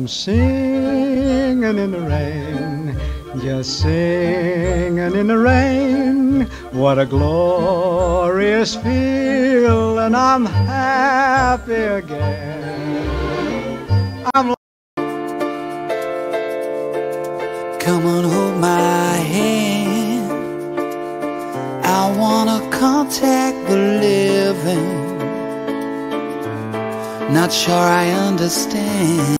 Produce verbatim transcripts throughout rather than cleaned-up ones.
I'm singing in the rain, just singing in the rain. What a glorious feeling, I'm happy again. I'm Come on, hold my hand. I wanna contact the living. Not sure I understand.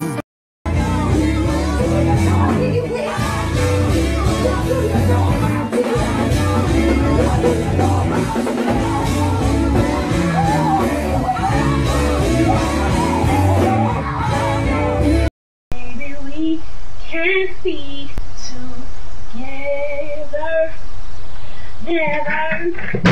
Maybe we can be together. Never.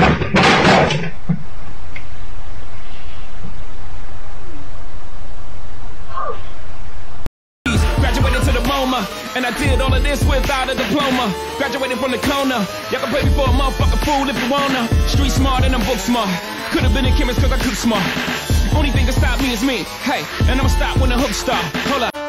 And I did all of this without a diploma. Graduated from the corner. Y'all can pay me for a motherfucking fool if you wanna. Street smart and I'm book smart. Could've been a chemist cause I cook smart. Only thing that stop me is me. Hey, and I'ma stop when the hook start. Hold up.